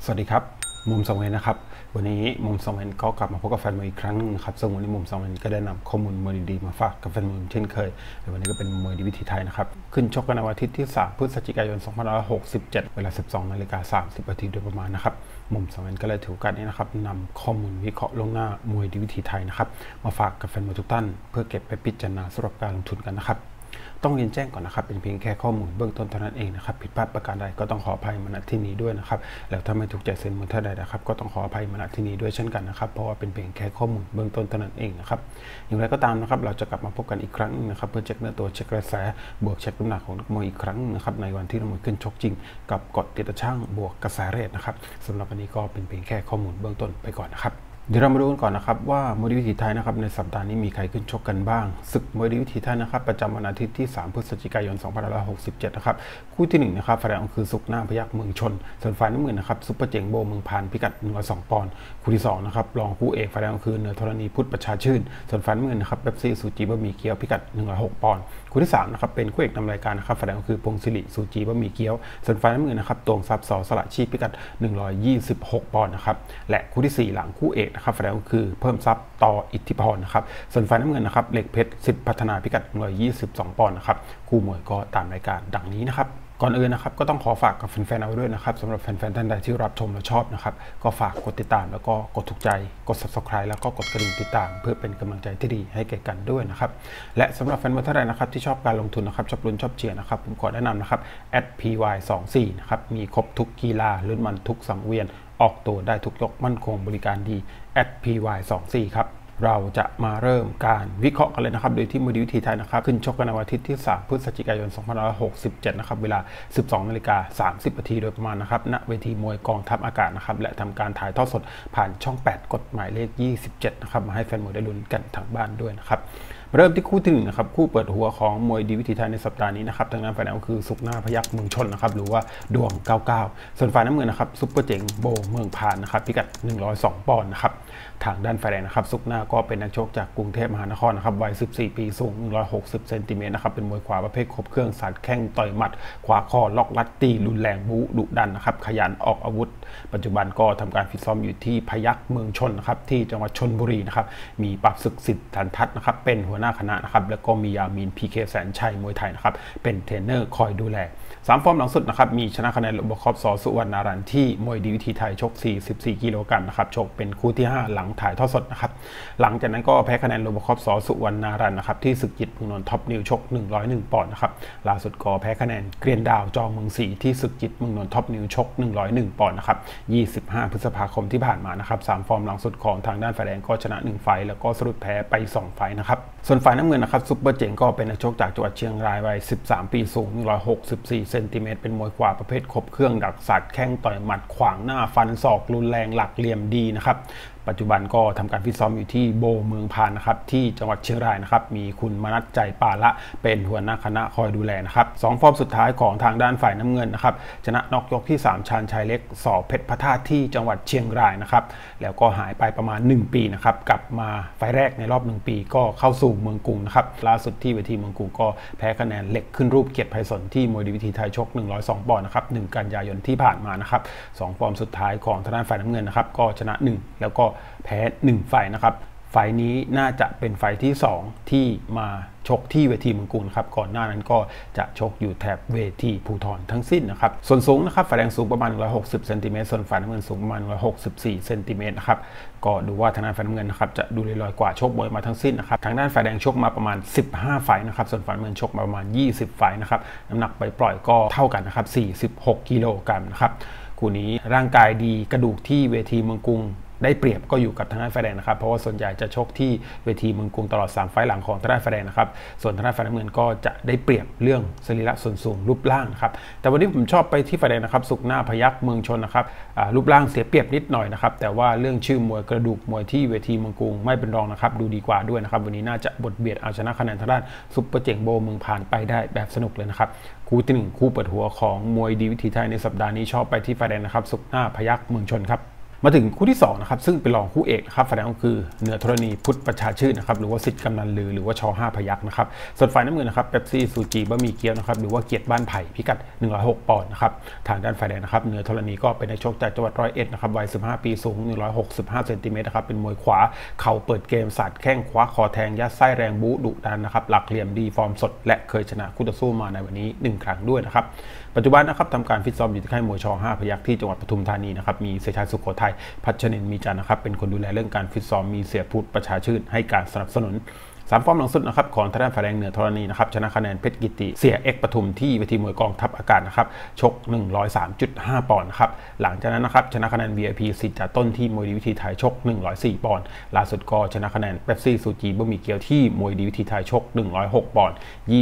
สวัสดีครับมุมสองเวนนะครับวันนี้มุมสองเวนก็กลับมาพบกับแฟนมวยอีกครั้งนึงครับซึ่งวันนี้มุมสองเวนก็ได้นำข้อมูลมวยดีๆมาฝากกับแฟนมวยเช่นเคยในวันนี้ก็เป็นมวยดีวิถีไทยนะครับขึ้นชกกันในวันอาทิตย์ที่3พฤศจิกายน2567เวลา 12:30 นาทีโดยประมาณนะครับมุมสองเวนก็เลยถือโอกาสนี้นะครับนำข้อมูลวิเคราะห์ลงหน้ามวยดีวิถีไทยนะครับมาฝากกับแฟนมวยทุกท่านเพื่อเก็บไปพิจารณาสำหรับการลงทุนกันนะครับต้องเรียนแจ้งก่อนนะครับเป็นเพียงแค่ข้อมูลเบื้องต้นเท่านั้นเองนะครับผิดพลาดประการใดก็ต้องขออภัยมาณที่นี้ด้วยนะครับแล้วถ้าไม่ถูกใจเซ็นมือท่านใดนะครับก็ต้องขออภัยมาณที่นี้ด้วยเช่นกันนะครับเพราะว่าเป็นเพียงแค่ข้อมูลเบื้องต้นเท่านั้นเองนะครับอย่างไรก็ตามนะครับเราจะกลับมาพบกันอีกครั้งนะครับเพื่อเช็คเนื้อตัวเช็คกระแสบวกเช็คน้ำหนักของนักมวยอีกครั้งนะครับในวันที่นักมวยขึ้นชกจริงกับกฎติดช่างบวกกระแสเรทนะครับสำหรับวันนี้ก็เป็นเพียงแค่ข้อมูลเบื้องต้นไปก่อนนะครับเดี๋ยวเรามาดูกันก่อนนะครับว่ามวยดีวิถีไทยนะครับในสัปดาห์นี้มีใครขึ้นชกกันบ้างศึกมวยดีวิถีไทยนะครับประจำวันอาทิตย์ที่3พฤศจิกายน2567นะครับคู่ที่1นะครับฝ่ายแดงคือสุขหน้าพยัคฆ์เมืองชนส่วนฝ่ายน้ำเงินนะครับซุปเปอร์เจ๋งโบเมืองพานพิกัด102ปอนด์คู่ที่2นะครับรองคู่เอกฝ่ายแดงคือเหนือธรณีพุทธประชาชื่นส่วนฝ่ายน้ำเงินนะครับเป๊ปซี่ซูจิบะหมี่เกี๊ยวพิกัด106ปอนด์คู่ที่3นะครับเป็นคู่เอกนำรายการนะครับฝ่ายแดงคือพงศิริซูจิบะหมี่เกี๊ยวส่วนฝ่ายน้ำเงินนะครับตวงทรัพย์สสละชีพพิกัด126ปอนด์นะครับและคู่ที่4หลังคู่เอกนะครับฝ่ายแดงคือเพิ่มทรัพย์ต่ออิทธิพรนะครับส่วนฝ่ายน้ำเงินนะครับเหล็กเพชรสิทธิพัฒนาพิกัด122ปอนด์นะครับคู่มวยก็ตามรายการดังนี้นะครับก่อนอื่นนะครับก็ต้องขอฝากกับแฟนๆเอาไว้ด้วยนะครับสำหรับแฟนๆท่านใดที่รับชมและชอบนะครับก็ฝากกดติดตามแล้วก็กดถูกใจกด Subscribe แล้วก็กดกระดิ่งติดตามเพื่อเป็นกำลังใจที่ดีให้แก่กันด้วยนะครับและสำหรับแฟนมวยท่านใดนะครับที่ชอบการลงทุนนะครับชอบลุ้นชอบเชียร์นะครับผมขอแนะนำนะครับ @py24 นะครับมีครบทุกกีฬาลุ้นมันทุกสังเวียนออกตัวได้ทุกยกมั่นคงบริการดี @py24 ครับเราจะมาเริ่มการวิเคราะห์กันเลยนะครับโดยที่มวยดีวิถีไทยนะครับขึ้นชกกันในวันอาทิตย์ที่3พฤศจิกายน2567นะครับเวลา 12:30 นาทีโดยประมาณนะครับณเวทีมวยกองทัพอากาศนะครับและทำการถ่ายทอดสดผ่านช่อง8กฎหมายเลข27นะครับมาให้แฟนมวยได้ลุ้นกันทางบ้านด้วยนะครับเริ่มที่คู่ที่1นะครับคู่เปิดหัวของมวยดีวิถีไทยในสัปดาห์นี้นะครับทางด้านฝ่ายแดงก็คือสุขหน้าพยัคฆ์เมืองชนนะครับหรือว่าดวง99ส่วนฝ่ายน้ำเงินนะครับซุปเปอร์เจ๋งโบเมืองพานนะครับพิกัด102ปอนด์นะครับทางด้านฝ่ายแดงนะครับสุขหน้าก็เป็นนักชกจากกรุงเทพมหานครนะครับวัย14ปีสูง160เซนติเมตรนะครับเป็นมวยขวาประเภทครบเครื่องสาดแข้งต่อยหมัดขวาคอล็อกลัดตีรุนแรงบู๊ดุดันนะครับขยันออกอาวุธปัจจุบันก็ทำการฟิตซ้อมอยู่ที่พยัคฆ์เมืองชนนะครับที่จังหวัดชลบุรีนะครับมีปราบศึกสิทธิ์ทันทัศน์นะครับเป็นหัวหน้าคณะนะครับแล้วก็มียามีน PK แสนชัยมวยไทยนะครับเป็นเทรนเนอร์คอยดูแล3ฟอร์มหลังสุดนะครับมีชนะคะแนนโรบคอปสอสุวรรณารันที่มวยดีวิถีไทยชก44กิโลกรัมนะครับชกเป็นคู่ที่5หลังถ่ายทอดสดนะครับหลังจากนั้นก็แพ้คะแนนโรบคอปสอสุวรรณารันนะครับที่ศึกจิตเมืองนนท์ท็อปนิวชก101ปอนด์นะครับล่าสุดก็แพ้คะแนนเกรียนดาวจอเมืองศรีที่ศึกจิตเมืองนนท์ท็อปนิวชก101ปอนด์นะครับ25พฤษภาคมที่ผ่านมานะครับ3ฟอร์มหลังสุดของทางด้านฝ่ายแดงก็ชนะ1ไฟล์แล้วก็สรุปแพ้ไป2ไฟล์นะครับส่วนฝ่ายน้ำเงินนะครับซุปเปอร์เจ๋งก็เป็นนักชกจากจังหวัดเชียงรายวัย13ปีสูง164เซนติเมตรเป็นมวยขวาประเภทครบเครื่องดักสาดแข้งต่อยหมัดขวางหน้าฟันศอกรุนแรงหลักเหลี่ยมดีนะครับปัจจุบันก็ทำการฟิตซ้อมอยู่ที่โบเมืองพานนะครับที่จังหวัดเชียงรายนะครับมีคุณมนัสใจป่าละเป็นหัวหน้าคณะคอยดูแลนะครับ2ฟอร์มสุดท้ายของทางด้านฝ่ายน้ำเงินนะครับชนะน็อกยกที่3ชาญชัยเล็กสอเพชรพระธาตุที่จังหวัดเชียงรายนะครับแล้วก็หายไปประมาณ1ปีนะครับกลับมาไฟแรกในรอบ1ปีก็เข้าสู่เมืองกรุงนะครับล่าสุดที่เวทีเมืองกรุงก็แพ้คะแนนเหล็กขึ้นรูปเกียรติไพศาลที่มวยดีวิถีไทยชก102ปอนด์นะครับ1กันยายนที่ผ่านมานะครับ2ฟอร์มสุดท้ายของทางด้านฝ่ายน้ำเงินนะครับก็ชนะ1แล้วก็แพ้1ไฟนะครับไฟนี้น่าจะเป็นไฟที่2ที่มาชกที่เวทีเมืองกรุงครับก่อนหน้านั้นก็จะชกอยู่แถบเวทีภูธรทั้งสิ้นนะครับส่วนสูงนะครับฝ่ายแดงสูงประมาณ160เซนติเมตรส่วนฝ่ายน้ำเงินสูงประมาณ164เซนติเมตรนะครับก็ดูว่าทางด้านฝ่ายน้ำเงินนะครับจะดูลอยกว่าชกมวยมาทั้งสิ้นนะครับทางด้านฝ่ายแดงชกมาประมาณ15ไฟนะครับส่วนฝ่ายน้ำเงินชกมาประมาณ20ไฟนะครับน้ำหนักไปปล่อยก็เท่ากันนะครับ46กิโลกรัมนะครับคู่นี้ร่างกายดีกระดูกที่เวทีเมืองกรุงได้เปรียบก็อยู่กับทางด้านฝ่ายแดงนะครับเพราะว่าส่วนใหญ่จะชกที่เวทีเมืองกรุงตลอด3ไฟล์หลังของทางด้านฝ่ายแดงนะครับส่วนทางด้านฝ่ายน้ำเงินก็จะได้เปรียบเรื่องสรีระส่วนสูงรูปร่างนะครับแต่วันนี้ผมชอบไปที่ฝ่ายแดงนะครับสุขหน้าพยัคฆ์เมืองชนนะครับรูปร่างเสียเปรียบนิดหน่อยนะครับแต่ว่าเรื่องชื่อมวยกระดูกมวยที่เวทีเมืองกรุงไม่เป็นรองนะครับดูดีกว่าด้วยนะครับวันนี้น่าจะบทเบียดเอาชนะคะแนนทางด้านซุปเปอร์เจ๋งโบเมืองพานไปได้แบบสนุกเลยนะครับคู่ที่1คู่เปิดหัวของมวยดีวิถีไทยในสัปดาห์นี้ชอบไปที่ฝ่ายแดงนะครับสุขหน้าพยัคฆ์เมืองชนครับมาถึงคู่ที่2นะครับซึ่งเป็นรองคู่เอกนะครับฝ่ายแดงก็คือเหนือธรณีพุทธประชาชื่นนะครับหรือว่าสิทธิ์กำนันลือหรือว่าช5พยัคฆ์นะครับส่วนฝ่ายน้ำเงินนะครับเป๊ปซี่ซูจีบะหมี่เกี๊ยวนะครับหรือว่าเกียรติบ้านไผ่พิกัด106ปอนด์นะครับทางด้านฝ่ายแดงนะครับเหนือธรณีก็เป็นนักชกจากจังหวัด101นะครับวัย15ปีสูง165เซนติเมตรนะครับเป็นมวยขวาเข่าเปิดเกมสาดแข้งคว้าคอแทงยัดไส้แรงบู๊ดุดันนะครับหลักเหลี่ยมดีฟอร์มสดและเคยชนะคู่ต่อสู้มาในวันนี้1ครั้งด้วยนะครับปัจจุบันนะครับทำการฟิตซ้อมอยู่ที่ค่ายมวยช5พยัคฆ์ที่จังหวัดปทุมธานีนะครับมีเสียชัยสุโขทัยพัชรินทร์มีจันทร์นะครับเป็นคนดูแลเรื่องการฟิตซ้อมมีเสียพุทธประชาชื่นให้การสนับสนุน3 ฟอร์มหลังสุดนะครับของทางด้านฝ่ายแดงเหนือธรณีนะครับชนะคะแนนเพชรกิติเสียเอ็กปทุมที่เวทีมวยกองทัพอากาศนะครับชก 103.5 ปอนด์นะครับหลังจากนั้นนะครับชนะคะแนน VIP สิทธิ์จ่าต้นที่มวยดีวิธีไทยชก 104 ปอนด์ล่าสุดก็ชนะคะแนนเป๊ปซี่ซูจีบะหมี่เกี๊ยวที่มวยดีวิธีไทยชก 106 ปอนด์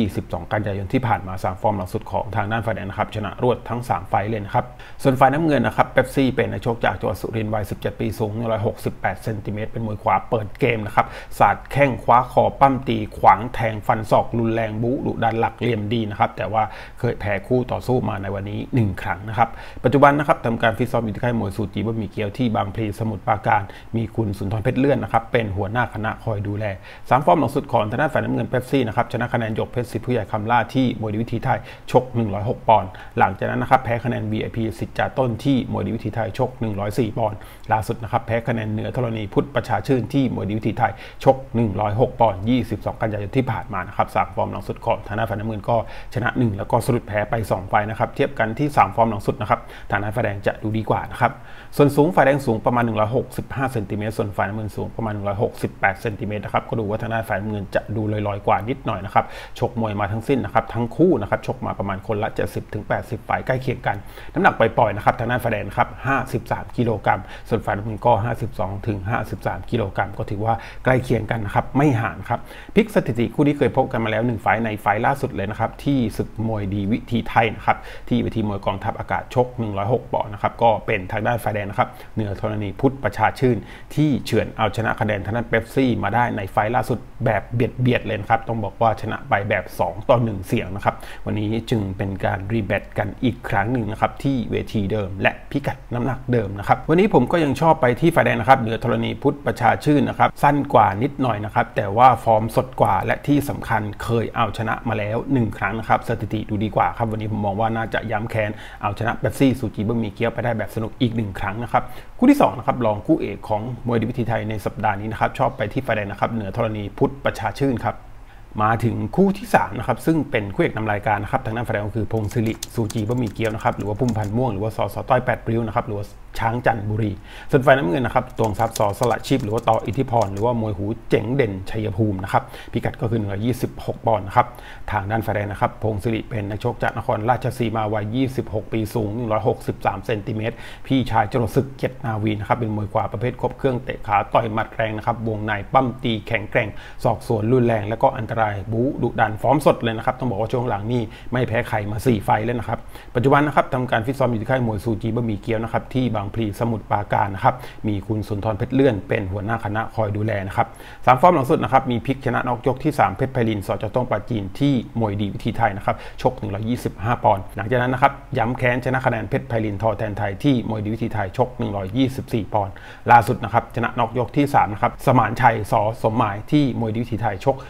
22 กันยายนที่ผ่านมา3 ฟอร์มหลังสุดของทางด้านฝ่ายแดงนะครับชนะรวดทั้ง3ไฟล์เลยนะครับส่วนฝ่ายน้ำเงินนะครับเป๊ปซี่เป็นนักชกจากจังหวัดสุรินทร์วัย17 ปีสูง168 เซนติเมตรเป็นมวยขวาเปิดเกมนะครับสาดแข้งคว้าคอปั้มตีขวางแทงฟันศอกรุนแรงบู๊ดุดันหลักเหลี่ยมดีนะครับแต่ว่าเคยแพ้คู่ต่อสู้มาในวันนี้1ครั้งนะครับปัจจุบันนะครับทำการฟิตซ้อมอยู่ที่ค่ายมวยซูจีบะหมี่เกี๊ยวที่บางพลีสมุทรปราการมีคุณสุนทรเพชรเลื่อนนะครับเป็นหัวหน้าคณะคอยดูแล3 ฟอร์มหลังสุดของทางด้านฝ่ายน้ำเงินเป๊ปซี่นะครับชนะคะแนนหยกเพชรสิทธิ์ผู้ใหญ่คำล่าที่มวยดีวิธีไทยชก 106 ปอนด์หลังจากนั้นนะครับแพ้คะแนน VIP สิทธิ์จ่าต้นที่มวยดีวิธีไทยชก 104 ปอนด์ล่าสุดนะครับแพ้คะแนนเหนือธรณีพุทธประชาชื่นที่มวยดีวิธีไทยชก 106 ปอนด์22 กันยายนที่ผ่านมานะครับ3 ฟอร์มหลังสุดของทางด้านฝ่ายน้ำเงินก็ชนะ1แล้วก็สะดุดแพ้ไป2 ไฟล์นะครับเทียบกันที่3 ฟอร์มหลังสุดนะครับทางด้านฝ่ายแดงจะดูดีกว่านะครับส่วนสูงฝ่ายแดงสูงประมาณ165เซนติเมตรส่วนฝ่ายน้ำเงินสูงประมาณ168เซนติเมตรนะครับก็ดูว่าทางด้านฝ่ายน้ำเงินจะดูลอยๆกว่านิดหน่อยนะครับชกมวยมาทั้งสิ้นนะครับทั้งคู่นะครับชกมาประมาณคนละ70-80 ไฟล์ใกล้เคียงกันน้ำหนักปล่อยๆนะครับทางด้านฝ่ายแดงครับ53 กิโลกรัมส่วนฝ่ายน้ำเงินก็52-53 กิโลกรัมก็ถือว่าใกล้เคียงกันนะครับไม่ห่างครับพลิกสถิติคู่นี้เคยพบกันมาแล้ว1 ไฟล์ในไฟล์ล่าสุดเลยนะครับที่ศึกมวยดีวิธีไทยนะครับที่เวทีมวยกองทัพอากาศชก106 ปอนด์นะครับก็เป็นทางด้านฝ่ายแดงนะครับเหนือธรณีพุทธประชาชื่นที่เฉือนเอาชนะคะแนนทางด้านเป๊ปซี่มาได้ในไฟล์ล่าสุดแบบเบียดเลยครับต้องบอกว่าชนะไปแบบ2-1เสียงนะครับวันนี้จึงเป็นการรีแบทกันอีกครั้งหนึ่งนะครับที่เวทีเดิมและพิกัดน้ำหนักเดิมนะครับวันนี้ผมก็ยังชอบไปที่ฝ่ายแดงนะครับเหนือธรณีพุทธประชาชื่นนะครับสั้นกว่านิดหน่อยนะครับแต่ว่าฟอร์มสดกว่าและที่สำคัญเคยเอาชนะมาแล้ว1 ครั้งนะครับสถิติดูดีกว่าครับวันนี้ผมมองว่าน่าจะย้ำแค้นเอาชนะเป๊ปซี่ซูจีบะหมี่เกี๊ยวไปได้แบบสนุกอีก1 ครั้งนะครับคู่ที่2นะครับรองคู่เอกของมวยดีวิธีไทยในสัปดาห์นี้นะครับชอบไปที่ฝ่ายแดงนะครับเหนือธรณีพุทธประชาชื่นครับมาถึงคู่ที่3นะครับซึ่งเป็นคู่เอกนำรายการนะครับทางด้านฝ่ายแดงก็คือพงศิริซูจีบะหมี่เกี๊ยวนะครับหรือว่าพุ่มพันธ์ม่วงหรือว่าสต้อย8 ริ้วนะครับหรือว่าช้างจันทบุรีส่วนฝ่ายน้ำเงินนะครับตวงทรัพย์สละชีพหรือว่าต่ออิทธิพรหรือว่ามวยหูเจ๋งเด่นชัยภูมินะครับพิกัดก็คือ126 ปอนด์นะครับทางด้านฝ่ายแดงนะครับพงศิริเป็นนักชกจากนครราชสีมาวัย26 ปีสูง163เซนติเมตรพี่ชายจรวดศึกเกียรตินาวีนะครับเป็นมวยขวาประเภทครบเครื่องเตะขาต่อยหมัดแรงนะครับวงในปั้มตีแข็งแกร่งศอกสวนรุนแรงและก็อันตรายบู๊ดุดันฟอร์มสดเลยนะครับต้องบอกว่าช่วงหลังนี่ไม่แพ้ใครมา4 ไฟล์แล้วนะครับปัจจุบันนะครับทำการฟิตซ้อมอยู่ที่ค่ายมวยซูจีบะหมี่เกี๊ยวนะครับที่บางพลีสมุทรปราการนะครับมีคุณสุนทรเพชรเลื่อนเป็นหัวหน้าคณะคอยดูแลนะครับ3 ฟอร์มหลังสุดนะครับมีพลิกชนะน็อกยกที่3เพชรไพลินสจต้องปราจีนที่มวยดีวิธีไทยนะครับชก125 ปอนด์หลังจากนั้นนะครับย้ำแค้นชนะคะแนนเพชรไพลินทอแทนไทยที่มวยดีวิธีไทยชก124 ปอนด์ล่าสุดนะครับชนะน็อกยกที่3นะครับสมานชัยสสมหมายที่มวยดีวิธีไทยชก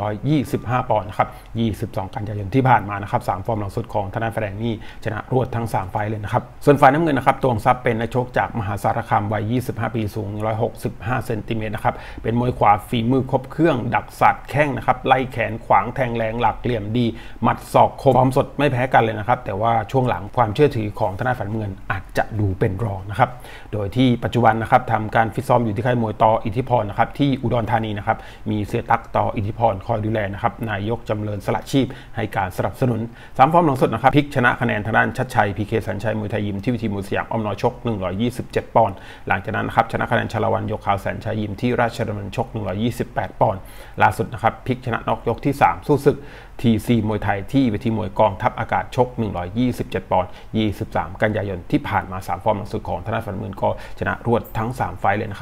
125 ปอนด์นะครับ22 กันยายนที่ผ่านมานะครับ3 ฟอร์มหลังสุดของทางด้านฝ่ายแดงนี่ชนะรวดทั้ง3 ไฟล์เลยนะครับส่วนฝ่ายน้ำเงินนะครับตวงทรัพย์เป็นนักชกจากมหาสารคามวัย25 ปีสูง165เซนติเมตรนะครับเป็นมวยขวาฝีมือครบเครื่องดักสัดแข้งนะครับไล่แขนขวางแทงแรงหลักเหลี่ยมดีหมัดศอกคมฟอร์มสดไม่แพ้กันเลยนะครับแต่ว่าช่วงหลังความเชื่อถือของทางด้านฝ่ายน้ำเงินอาจจะดูเป็นรองนะครับโดยที่ปัจจุบันนะครับทำการฟิตซ้อมอยู่ที่ค่ายมวยต่ออิทธิพรนะครับที่อุดรธานีนะครับมีเสียตั๊กต่ออิทธิพรคอยดูแลนะครับนายกจำเริญสละชีพให้การสนับสนุน3 ฟอร์มหลังสุดนะครับพลิกชนะคะแนนทางด้านชัดชัยพีเคสัญชัยมวยไทยยิมที่วิธีมวยสยามอ้อมน้อยชก127 ปอนด์หลังจากนั้นนะครับชนะคะแนนชลวันยกขาวแสนชัยยิมที่ราชดำเนินชก128 ปอนด์ล่าสุดนะครับพลิกชนะน็อกยกที่3สู้ศึกTC มวยไทยที่เวทีมวยกองทัพอากาศชก127 ปอนด์23 กันยายนที่ผ่านมา3 ฟอร์มหลังสุดของธนาคารเงินก็ชนะรวดทั้ง3 ไฟล์เลยนะครับ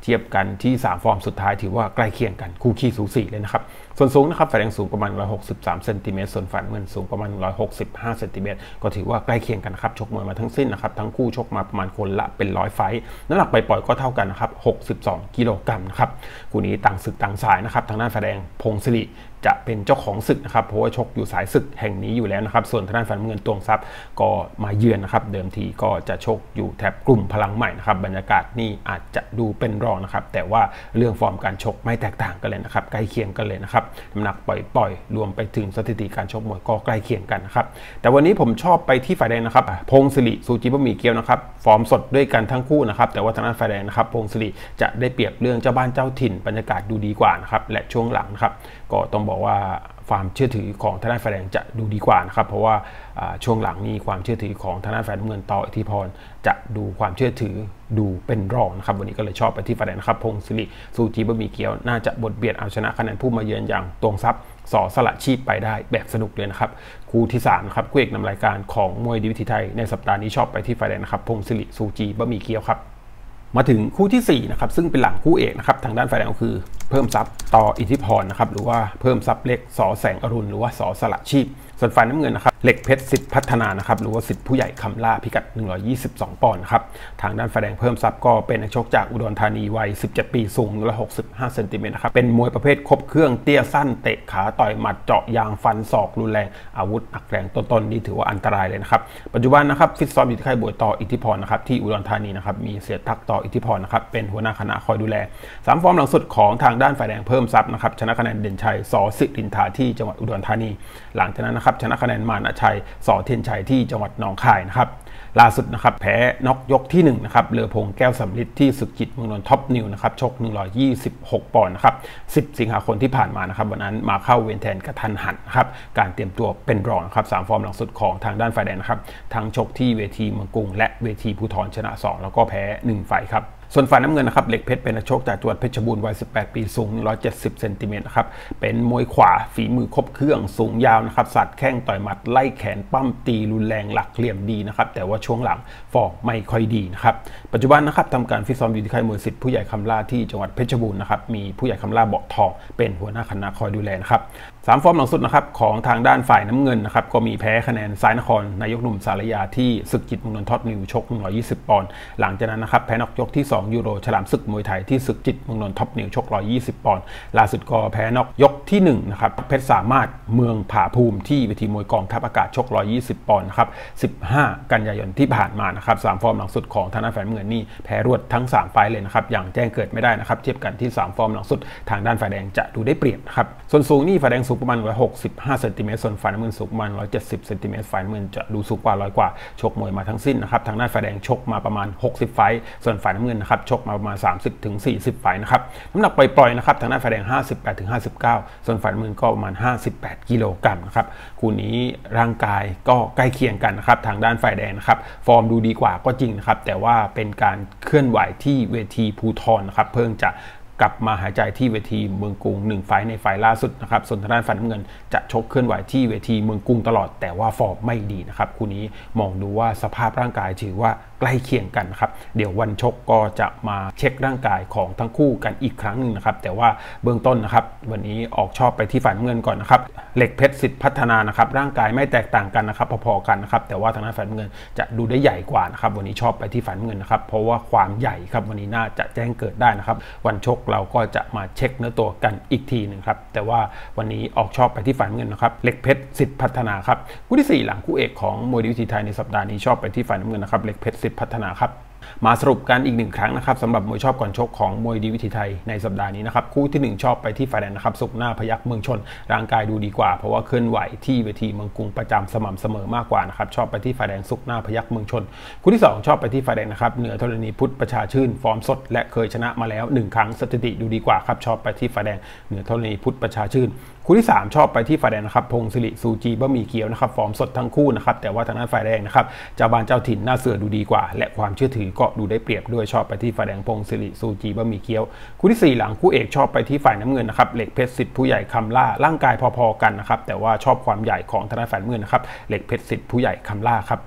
เทียบกันที่3ฟอร์มสุดท้ายถือว่าใกล้เคียงกันคู่ขี้สูสีเลยนะครับส่วนสูงนะครับฝ่ายแดงสูงประมาณ163เซนติเมตรส่วนฝ่ายน้ำเงินสูงประมาณ165เซนติเมตรก็ถือว่าใกล้เคียงกันครับชกมวยมาทั้งสิ้นนะครับทั้งคู่ชกมาประมาณคนละเป็น100ไฟต์น้ำหนักไปปล่อยก็เท่ากันนะครับ62กิโลกรัมนะครับคู่นี้ต่างศึกต่างสายนะครับทางด้านฝ่ายแดงพงศิริจะเป็นเจ้าของศึกนะครับเพราะว่าชกอยู่สายศึกแห่งนี้อยู่แล้วนะครับส่วนทางด้านฝ่ายน้ำเงินตวงทรัพย์ก็มาเยือนนะครับเดิมทีก็จะชกอยู่แถบกลุ่มพลังใหม่นะครับบรรยากาศนี่อาจจะดูเป็นรองนะครับแต่ว่าเรื่องฟอร์มการชกไม่แตกต่างกันเลยนะครับใกล้เคียงกันเลยนะครับน้ำหนักปล่อยรวมไปถึงสถิติการชกมวยก็ใกล้เคียงกันนะครับแต่วันนี้ผมชอบไปที่ฝ่ายแดงนะครับพงศิริซูจิบะหมี่เกี๊ยวนะครับฟอร์มสดด้วยกันทั้งคู่นะครับแต่ว่าทางด้านฝ่ายแดงนะครับพงศิริจะได้เปรียบเรื่องเจ้าบ้านเจ้าถิ่นบรรยากาศดูดีกว่านะครับและช่วงหลังนะครับก็ต้องบอกว่าความเชื่อถือของทางด้านฝ่ายแดงจะดูดีกว่านะครับเพราะว่าช่วงหลังนี้ความเชื่อถือของทางด้านฝ่ายน้ำเงินต่ออิทธิพรจะดูความเชื่อถือดูเป็นรองนะครับวันนี้ก็เลยชอบไปที่ฝ่ายแดงนะครับพงศิริซูจิบะหมี่เกี๊ยวน่าจะบดเบียดเอาชนะคะแนนผู้มาเยือนอย่างตวงทรัพย์สอสละชีพไปได้แบบสนุกเลยนะครับคู่ที่3นะครับคู่เอกนำรายการของมวยดีวิถีไทยในสัปดาห์นี้ชอบไปที่ฝ่ายแดงนะครับพงศิริซูจิบะหมี่เกี๊ยวครับมาถึงคู่ที่4นะครับซึ่งเป็นหลังคู่เอกนะครับทางด้านฝ่ายแดงก็คือเพิ่มทรัพย์ต่ออิทธิพรนะครับหรือว่าเพิ่มทรัพย์เล็กสอแสงอรุณหรือว่าสอสละชีพส่วนฝ่ายน้ำเงินนะครับเหล็กเพชรสิทธิพัฒนานะครับหรือว่าสิทธิผู้ใหญ่คำล่าพิกัด122ปอนด์ครับทางด้านฝ่ายแดงเพิ่มทรัพย์ก็เป็นนักชกจากอุดรธานีวัย17ปีสูง165เซนติเมตรนะครับเป็นมวยประเภทครบเครื่องเตี้ยสั้นเตะขาต่อยหมัดเจาะยางฟันศอกรุนแรงอาวุธหนักแรงต้นๆนี่ถือว่าอันตรายเลยนะครับปัจจุบันนะครับฟิตซ้อมอยู่ที่ค่ายบวยต่ออิทธิพรนะครับที่อุดรธานีนะครับมีเสียทักต่ออิทธิพรนะครับเป็นหัวหน้าคณะคอยดูแล3ฟอร์มหลังสุดของทางด้านฝ่ายแดงเพิ่มทรัพย์นะครับชนะคะแนนเด่นชัยสอสิรินทาที่จังหวัดอุดรธานีหลังจากนั้นนะครับชนะคะแนนมานะชัยสอเทียนชัยที่จังหวัดหนองคายนะครับล่าสุดนะครับแพ้น็อกยกที่1นะครับเลอพงแก้วสำลิดที่ศึกจิตเมืองนนท์ท็อปนิวนะครับชก126ปอนด์นะครับ10สิงหาคมที่ผ่านมานะครับวันนั้นมาเข้าเวรแทนกระทันหันนะครับการเตรียมตัวเป็นรองนะครับ3ฟอร์มหลังสุดของทางด้านฝ่ายแดงนะครับทั้งชกที่เวทีเมืองกรุงและเวทีภูธรชนะ2แล้วก็แพ้1ไฟครับส่วนฝ่ายน้ำเงินนะครับเหล็กเพชรเป็นนักชกจากจังหวัดเพชรบูรณ์วัย18ปีสูง170เซนติเมตรนะครับเป็นมวยขวาฝีมือครบเครื่องสูงยาวนะครับสัดแข้งต่อยหมัดไล่แขนปั้มตีรุนแรงหลักเหลี่ยมดีนะครับแต่ว่าช่วงหลังฟอร์มไม่ค่อยดีนะครับปัจจุบันนะครับทำการฟิตซ้อมอยู่ที่ค่ายมวยสิทธิ์ผู้ใหญ่คำล่าที่จังหวัดเพชรบูรณ์นะครับมีผู้ใหญ่คำล่าเบาะทองเป็นหัวหน้าคณะคอยดูแลนะครับ3ฟอร์มหลังสุดนะครับของทางด้านฝ่ายน้ำเงินนะครับก็มีแพ้คะแนนซ้ายนครนายกหนุ่มสารยาที่ศึกจิตเมืองนนท์ท็อปนิวชก120ปอนด์หลังจากนั้นนะครับแพ้น็อกยกที่2ยูโรฉลามศึกมวยไทยที่ศึกจิตเมืองนนท์ท็อปนิวชก120ปอนด์ล่าสุดก็แพ้น็อกยกที่1นะครับเพชรสามารถเมืองผาภูมิที่เวทีมวยกองทัพอากาศชก120ปอนด์นะครับ15กันยายนที่ผ่านมานะครับ3ฟอร์มหลังสุดของทางด้านฝ่ายน้ำเงินนี่แพ้รวดทั้ง3ไฟล์เลยนะครับอย่างแจ้งเกิดไม่ได้นะครับเทียบกันที่3ฟอร์มหลังสุดทางด้านฝ่ายแดงจะดูได้เปรียบนะครับส่วนสูงนี่ฝ่ายแดงสูงประมาณ165เซนติเมตรส่วนฝ่ายน้ำเงินสูงประมาณ170เซนติเมตรฝ่ายน้ำเงินจะดูสูงกว่า100กว่าชกมวยมาทั้งสิ้นนะครับทางด้านฝ่ายแดงชกมาประมาณ60ไฟต์ส่วนฝ่ายน้ำเงินนะครับชกมาประมาณ30ถึง40ไฟต์นะครับน้ำหนักปล่อยๆนะครับทางด้านฝ่ายแดง58ถึง59ส่วนฝ่ายน้ำเงินก็ประมาณ58กิโลกรัมนะครับคู่นี้ร่างกายก็ใกล้เคียงกันนะครับทางด้านฝ่ายแดงนะครับฟอร์มดูดีกว่าก็จริงนะครับแต่ว่าเป็นการเคลื่อนไหวที่เวทีภูธรนะครับเพิ่งจะกลับมาหายใจที่เวทีเมืองกรุง1ไฟล์ในไฟล์ล่าสุดนะครับส่วนทางด้านฝ่ายน้ำเงินจะชกเคลื่อนไหวที่เวทีเมืองกรุงตลอดแต่ว่าฟอร์มไม่ดีนะครับคู่นี้มองดูว่าสภาพร่างกายถือว่าใกล้เคียงกันครับเดี๋ยววันชกก็จะมาเช็คร่างกายของทั้งคู่กันอีกครั้งหนึ่งนะครับแต่ว่าเบื้องต้นนะครับวันนี้ออกชอบไปที่ฝ่ายน้ำเงินก่อนนะครับเหล็กเพชรสิทธิพัฒนานะครับร่างกายไม่แตกต่างกันนะครับพอๆกันนะครับแต่ว่าทางด้านฝ่ายน้ำเงินจะดูได้ใหญ่กว่านะครับวันนี้ชอบไปที่ฝ่ายน้ำเงินนะครับเพราะว่าความใหญ่ครับวันนี้น่าจะแจ้งเกิดได้นะครับวันชกเราก็จะมาเช็คเนื้อตัวกันอีกทีหนึ่งครับแต่ว่าวันนี้ออกชอบไปที่ฝ่ายน้ำเงินนะครับเหล็กเพชรสิทธิพัฒนาครับคู่ที่4หลังคู่เอกของมวยดีวิถีไทยในสัปดาห์นี้ชอบไปที่ฝ่ายน้ำเงินนะครับเหล็กเพชรสิทธิพัฒนาครับมาสรุปกันอีก1ครั้งนะครับสำหรับมวยชอบก่อนชกของมวยดีวิถีไทยในสัปดาห์นี้นะครับคู่ที่1ชอบไปที่ฝ่ายแดงนะครับสุกหน้าพยัคฆ์เมืองชนร่างกายดูดีกว่าเพราะว่าเคลื่อนไหวที่เวทีเมืองกรุงประจำสม่ำเสมอมากกว่านะครับชอบไปที่ฝ่ายแดงสุกหน้าพยัคฆ์เมืองชนคู่ที่2ชอบไปที่ฝ่ายแดงนะครับเหนือธรณีพุทธประชาชื่นฟอร์มสดและเคยชนะมาแล้ว1ครั้งสถิติดูดีกว่าครับชอบไปที่ฝ่ายแดงเหนือธรณีพุทธประชาชื่นคู่ที่3ชอบไปที่ฝ่ายแดงนะครับพงศิริซูจิบะหมี่เกี๊ยวนะครับฟอร์มสดทั้งคู่นะครับแต่ว่าทางด้านฝ่ายแดงนะครับเจ้าบ้านเจ้าถิ่นหน้าเสือดูดีกว่าและความเชื่อถือก็ดูได้เปรียบด้วยชอบไปที่ฝ่ายแดงพงศิริซูจิบะหมี่เกี๊ยวคู่ที่4หลังคู่เอกชอบไปที่ฝ่ายน้ำเงินนะครับเหล็กเพชรสิทธิ์ผู้ใหญ่คำล่าร่างกายพอๆกันนะครับแต่ว่าชอบความใหญ่ของทางด้านฝ่ายน้ำเงินนะครับเหล็กเพชรสิทธิ์ผู้ใหญ่คำล่าครับ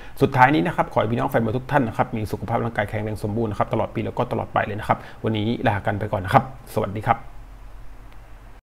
สุดท้ายนี้นะครับขอให้พี่น้องแฟนมวยทุกท่านนะครับมีสุขภาพร่างกายแข็งแรงสมบูรณ์นะครับตลอดปีแล้วก็ตลอดไปเลยนะครับวันนี้ลากันไปก่อนนะครับสวัสดีครับ